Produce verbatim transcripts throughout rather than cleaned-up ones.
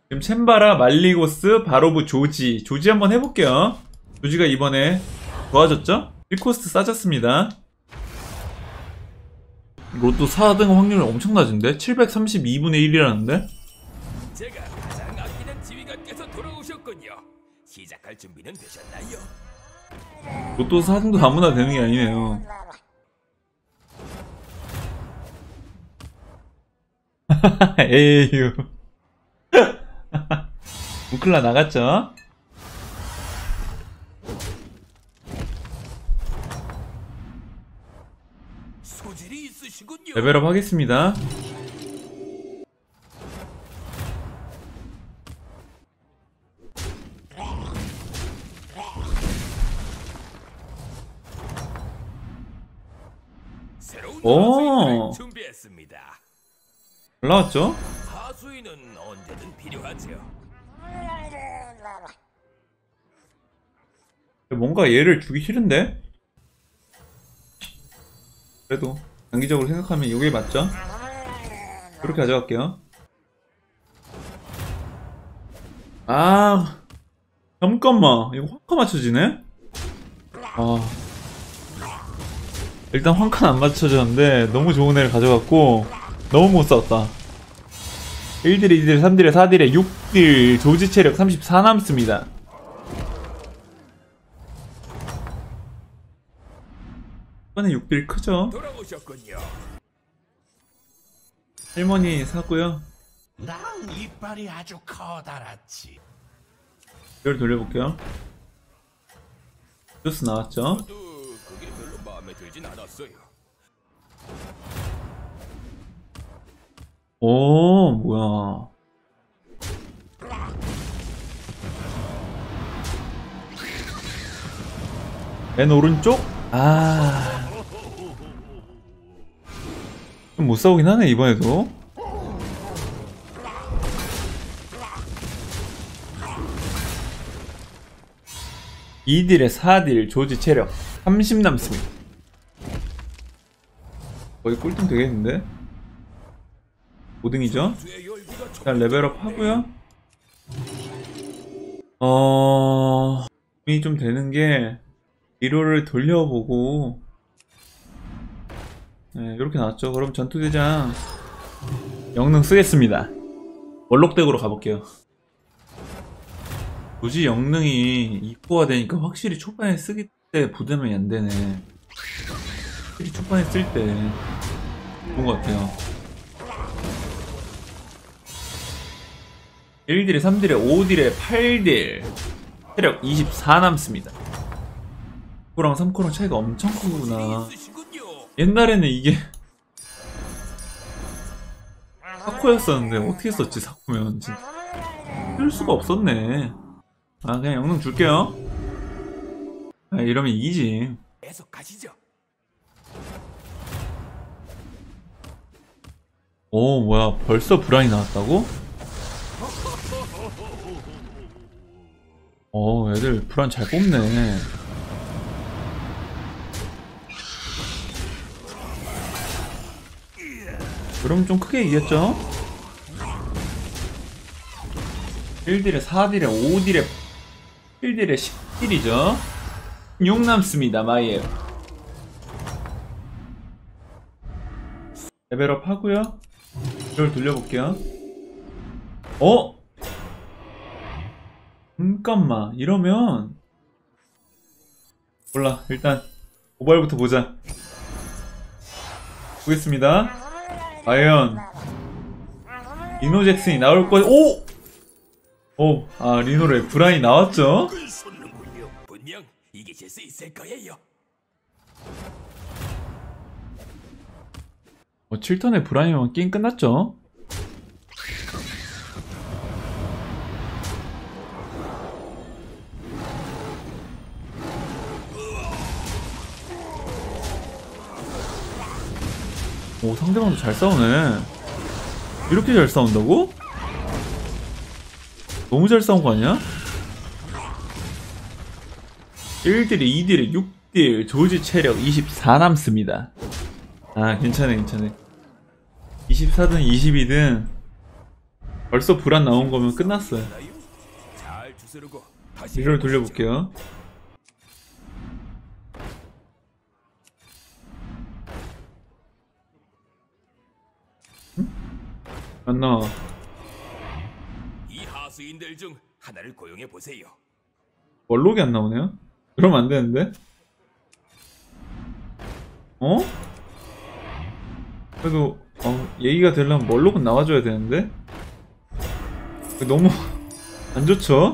지금 챔바라, 말리고스, 바로브, 조지. 조지 한번 해볼게요. 조지가 이번에 좋아졌죠? 일 코스트 싸졌습니다. 로또 사 등 확률 엄청 낮은데? 칠백삼십이분의 일이라는데? 제가 가장 아끼는 지휘관께서 돌아오셨군요. 시작할 준비는 되셨나요? 로또 사 등도 아무나 되는 게 아니네요. 에이유. 우클라 나갔죠? 소질이 있으시군요. 레벨업 하겠습니다. 새로운 오. 하수인을 준비했습니다. 올라왔죠? 하수인은 언제든 필요하죠. 뭔가 얘를 주기 싫은데? 그래도 장기적으로 생각하면 이게 맞죠? 그렇게 가져갈게요. 아, 잠깐만, 이거 황카 맞춰지네? 아, 일단 황카는 안 맞춰졌는데 너무 좋은 애를 가져갔고 너무 못 싸웠다. 일 딜에 이 딜에 삼 딜에 사 딜에 육 딜 조지 체력 삼십사 남습니다. 이번에 육 딜 크죠? 돌아오셨군요. 할머니 사고요. 난 이빨이 아주 커다랗지. 이걸 돌려볼게요. 주스 나왔죠? 저도 그게 별로 마음에 들진 않았어요. 오, 뭐야. 맨 오른쪽? 아. 좀 못 싸우긴 하네, 이번에도. 이 딜에 사 딜, 조지 체력 삼십 남습니다. 거의 꿀등 되겠는데? 오 등이죠? 일단 레벨업 하고요. 어... 고민이 좀 되는 게 리로를 돌려보고 네, 이렇게 나왔죠. 그럼 전투대장 영능 쓰겠습니다. 원록덱으로 가볼게요. 굳이 영능이 이코가 되니까 확실히 초반에 쓰기 때 부담이 안 되네. 확실히 초반에 쓸 때 좋은 것 같아요. 일 딜에 삼 딜에 오 딜에 팔 딜 체력 이십사 남습니다. 이 코랑 삼 코랑 차이가 엄청 크구나. 옛날에는 이게 사 코였었는데 어떻게 썼지? 사 코면 진짜 쓸 수가 없었네. 아, 그냥 영능 줄게요. 아, 이러면 이기지. 계속 가시죠. 오, 뭐야, 벌써 불안이 나왔다고? 어, 애들 불안 잘 뽑네. 그럼 좀 크게 이겼죠? 일 딜에 사 딜에 오 딜에 일 딜에 십 딜이죠? 육 남습니다, 마이앱. 레벨업 하고요. 이걸 돌려볼게요. 어? 잠깐만, 이러면 몰라. 일단 모바일부터 보자. 보겠습니다. 과연 리노 잭슨이 나올 거. 오! 오, 아, 리노래 브라이 나왔죠? 분명 이기실 수 있을 거예요. 어, 칠 턴에 브라이만 게임 끝났죠? 오, 상대방도 잘 싸우네. 이렇게 잘 싸운다고? 너무 잘 싸운 거 아니야? 일 딜에 이 딜에 육 딜 조지 체력 이십사 남습니다. 아, 괜찮네, 괜찮네. 이십사든 이십이든 벌써 불안 나온 거면 끝났어요. 나요? 잘 주스르고 다시 위를 해보시죠. 돌려볼게요. 응? 안 나와. 이 하수인들 중 하나를 고용해 보세요. 월록이 안 나오네요? 그러면 안 되는데? 어? 그래도 어, 얘기가 되려면 월록은 나와줘야 되는데? 너무 안 좋죠?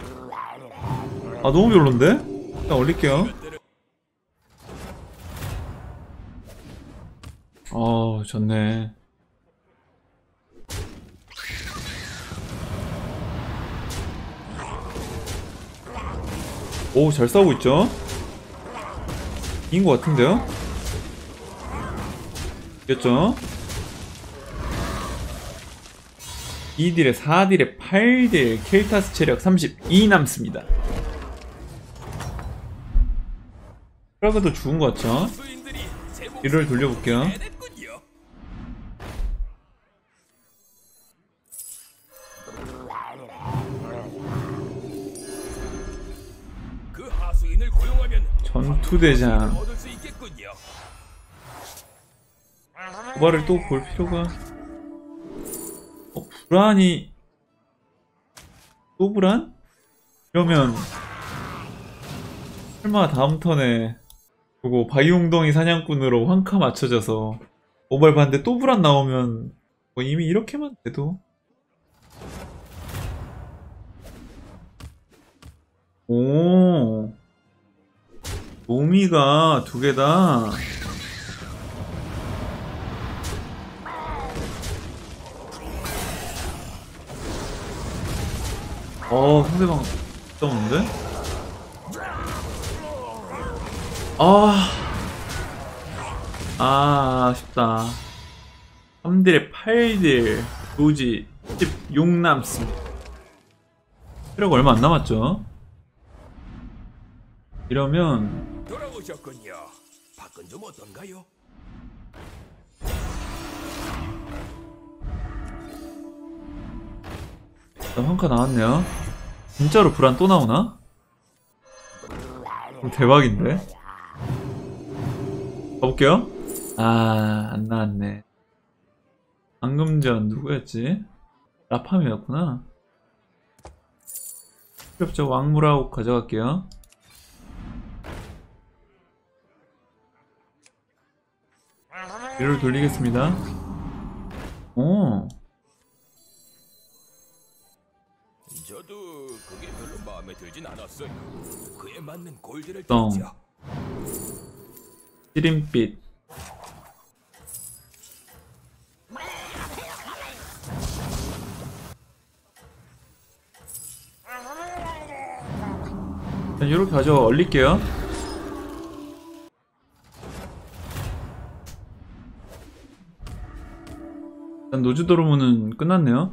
아 너무 별론데? 일단 올릴게요. 어 좋네. 오 잘 싸우고 있죠? 이긴 것 같은데요? 이겼죠? 이 딜에 사 딜에 팔 딜, 켈타스 체력 삼십이 남습니다. 프라그도 죽은 것 같죠? 하수인들이 제 뒤를 돌려볼게요. 해냈군요. 그 하수인을 고용하면 전투대장 얻을 수 있겠군요. 도발을 또 볼 필요가. 어, 불안이 또 불안? 이러면 설마 다음 턴에 그거 바이옹덩이 사냥꾼으로 환카 맞춰져서 모발 봤는데 또 불안 나오면 뭐 이미 이렇게만 돼도. 오 노미가 두 개다. 어 상대방 싸우는데? 아, 아 아쉽다. 삼 딜에 팔 딜 도지 십육 남습니다. 체력 얼마 안 남았죠? 이러면 돌아오셨군요. 밖은 좀 어떤가요? 일단 환카 나왔네요. 진짜로 불안 또 나오나? 어, 대박인데? 가볼게요. 아, 안 나왔네. 방금 전 누구였지? 라팜이었구나. 필요 없죠. 왕무라고 가져갈게요. 뒤를 돌리겠습니다. 오, 저도 그게 별로 마음에 들진 않았어요. 그에 맞는 골드를 똥. 땄죠. 시림빛. 이렇게 가져 얼릴게요. 일단 노즈도르무는 끝났네요.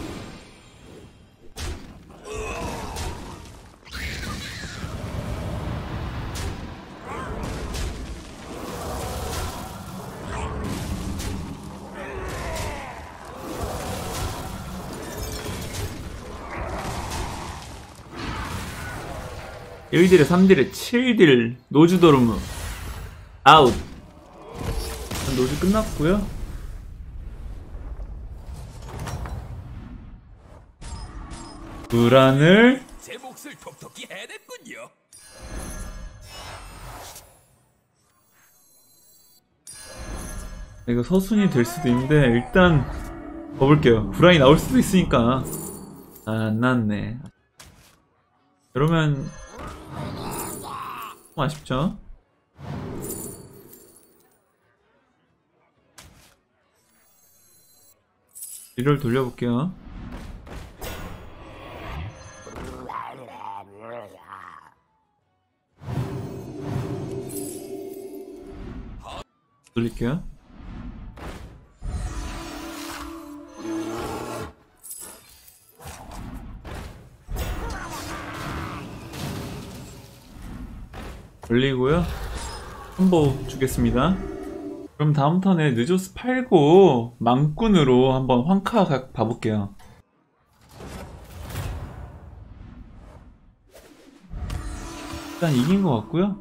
일 딜에 삼 딜에 칠 딜 노즈도르무 아웃. 노즈 끝났고요. 불안을 제 몫을 톡톡히 해냈군요. 이거 서순이 될 수도 있는데 일단 봐볼게요. 불안이 나올 수도 있으니까. 아, 안 나왔네. 그러면 좀 아쉽죠? 뒤를 돌려볼게요. 돌릴게요. 돌리고요. 콤보 주겠습니다. 그럼 다음 턴에 느조스 팔고 망꾼으로 한번 황카 각 봐볼게요. 일단 이긴 것 같고요.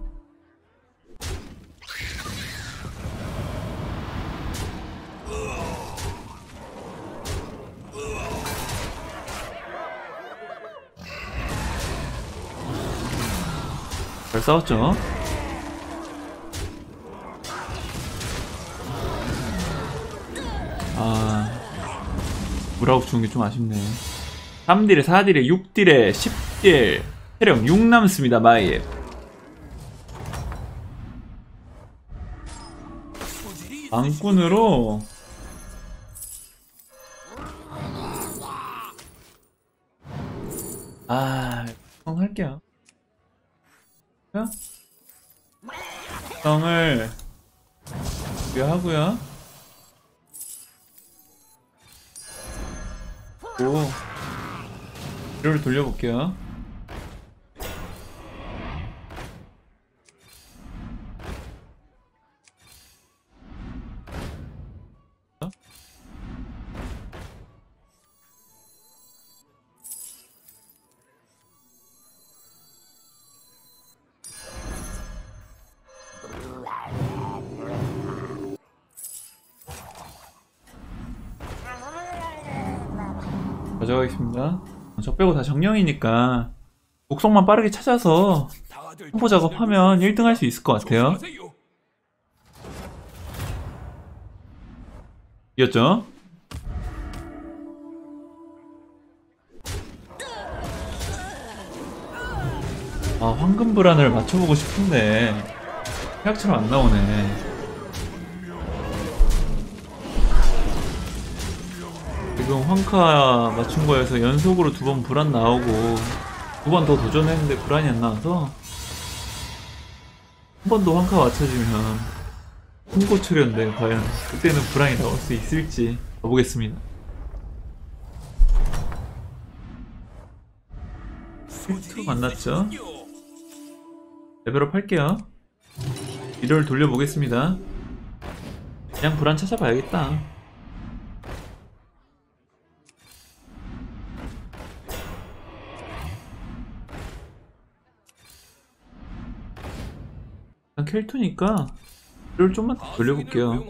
잘 싸웠죠? 아, 무라고 주는 게 좀 아쉽네. 삼 딜에 사 딜에 육 딜에 십 딜, 체력 육 남습니다, 마이앱. 방꾼으로 아, 형 할게요. 성을 하고요. 오, 뒤를 돌려볼게요. 가져가겠습니다. 저 빼고 다 정령이니까 곡성만 빠르게 찾아서 홍보 작업하면 일 등 할 수 있을 것 같아요. 이겼죠? 아, 황금 불안을 맞춰보고 싶은데 생각처럼 안 나오네. 지금 황카 맞춘 거에서 연속으로 두 번 불안 나오고 두 번 더 도전했는데 불안이 안 나와서 한 번 더 황카 맞춰지면 홍고 출연인데 과연 그때는 불안이 나올 수 있을지 가보겠습니다. 힐투 만났죠? 레벨업 할게요. 미러를 돌려보겠습니다. 그냥 불안 찾아봐야겠다. 그냥 켈투니까 미러를 좀만 더 돌려볼게요.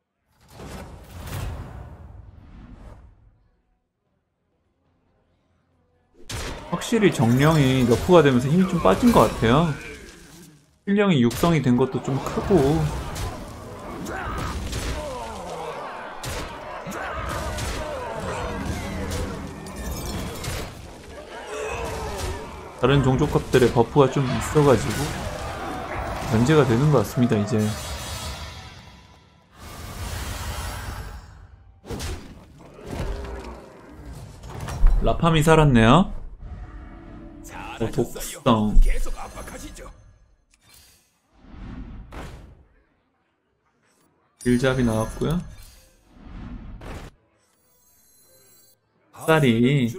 확실히 정령이 너프가 되면서 힘이 좀 빠진 것 같아요. 필령이 육성이 된 것도 좀 크고 다른 종족값들의 버프가 좀 있어가지고 견제가 되는 것 같습니다. 이제 라팜이 살았네요. 어, 독성 길잡이 나왔고요. 쌀이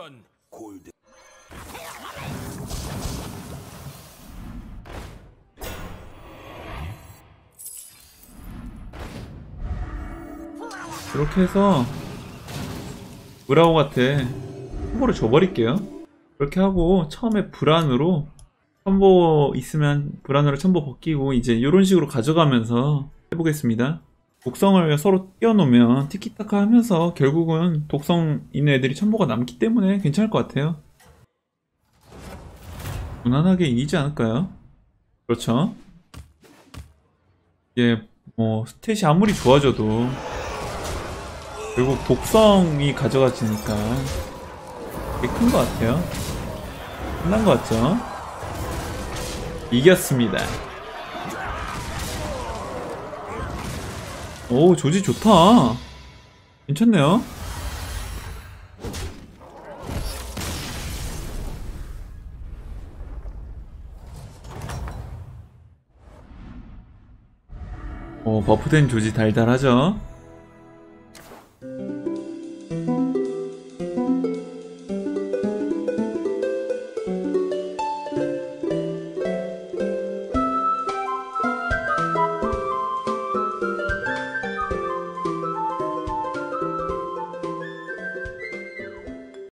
이렇게 해서 브라우 같아 첨보를 줘버릴게요. 그렇게 하고 처음에 불안으로 첨보 있으면 불안으로 첨보 벗기고 이제 이런 식으로 가져가면서 해보겠습니다. 독성을 서로 띄워놓으면 티키타카 하면서 결국은 독성 있는 애들이 첨보가 남기 때문에 괜찮을 것 같아요. 무난하게 이기지 않을까요? 그렇죠? 이게 뭐 스탯이 아무리 좋아져도 결국 독성이 가져가지니까 되게 큰 것 같아요. 끝난 것 같죠? 이겼습니다. 오, 조지 좋다. 괜찮네요. 오, 버프된 조지 달달하죠?